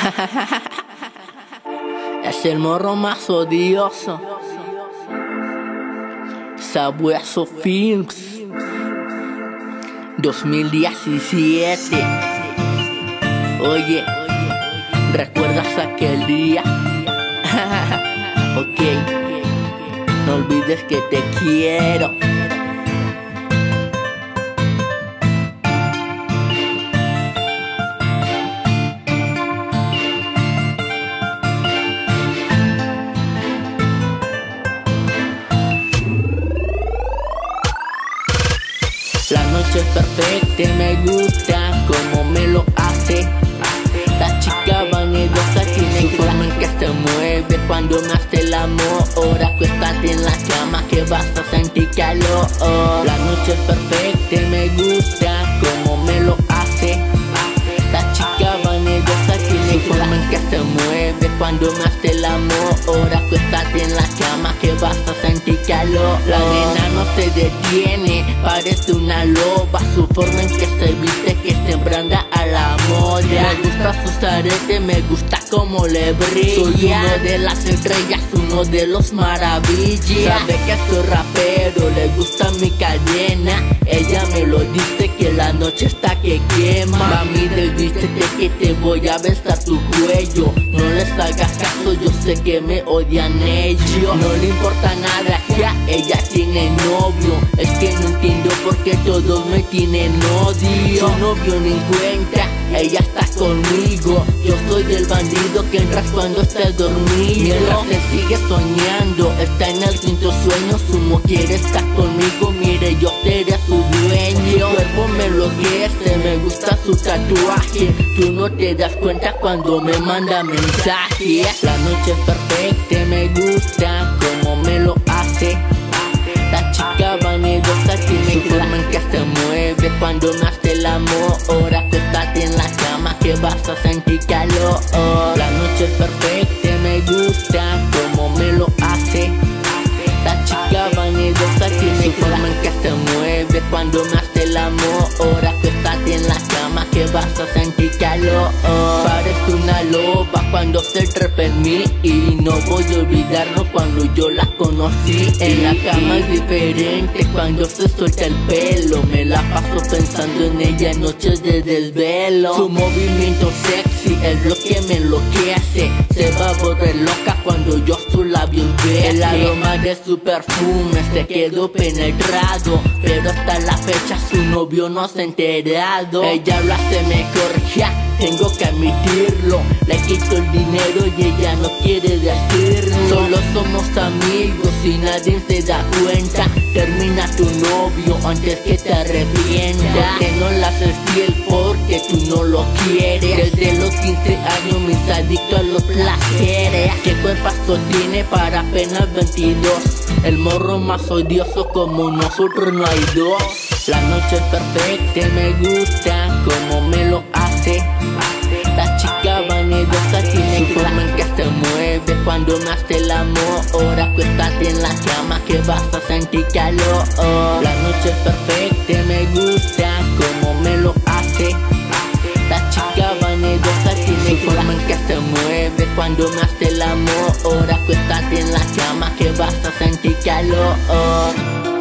Es el morro más odioso. Sabueso Films 2017. Oye, ¿recuerdas aquel día? Ok, no olvides que te quiero. La noche es perfecta y me gusta como me lo hace. La chica vanidosa tiene su forma en que se mueve cuando me hace el amor. Acuéstate en la cama que vas a sentir calor. La noche es perfecta y me gusta como me lo hace. La chica vanidosa tiene su forma en que se mueve cuando me hace el amor. Acuéstate en la cama que vas a sentir calor. La nena no se detiene, parece una loba. Su forma en que se viste, que siempre anda a la moda. Me gusta sus aretes, me gusta como le brilla. Soy uno de las estrellas, uno de los maravillas. Sabe que soy rapero, le gusta mi cadena. Ella me lo dice que la noche está que quema. Mami, desvístete que te voy a besar tu cuello. No les hagas caso, yo sé que me odian ellos. No le importa nada, ya ella tiene novio. Es que no entiendo por qué todos me tienen odio. Su novio ni cuenta, ella está conmigo. Yo soy el bandido que entras cuando estás dormido. Mientras se sigue soñando, está en el quinto sueño. Su mujer está conmigo, mire, yo seré su dueño. Su cuerpo me enloquece, me gusta su tatuaje. Tú no te das cuenta cuando me manda mensajes. La noche es perfecta, me gusta como me lo hace. La chica vanidosa tiene su forma en que se mueve cuando me hace el amor. Acuéstate en la cama que vas a sentir calor. La noche es perfecta, me gusta como me lo hace. La chica vanidosa tiene su forma en que se mueve cuando me hace el amor. Acuéstate en la cama que vas a sentir calor. Parece una loba cuando se trepa en mí, y no voy a olvidarlo cuando yo la conocí. En la cama es diferente cuando se suelta el pelo. Me la paso pensando en ella en noches de desvelo. Su movimiento sexy es lo que me enloquece. Se va a volver loca cuando yo sus labios bese. El aroma de su perfume se quedó penetrado, pero hasta la fecha su novio no se ha enterado. Ella lo hace mejor, ya tengo que admitirlo. Le quito el dinero y ella no quiere decirlo. Solo somos amigos y nadie se da cuenta. Termina tu novio antes que te arrepientas. Que no la haces fiel porque tú no lo quieres. Desde los 15 años me es adicto a los placeres. ¿Qué cuerpazo tiene para apenas 22? El morro más odioso como nosotros no hay dos. La noche es perfecta, me gusta como me lo hace. La chica vanidosa tiene su forma en que se mueve cuando me hace el amor. Acuéstate en la cama que vas a sentir calor. La noche es perfecta, me gusta como me lo hace. La chica vanidosa tiene su forma en que se mueve cuando me hace el amor. Acuéstate en la cama que vas a sentir calor.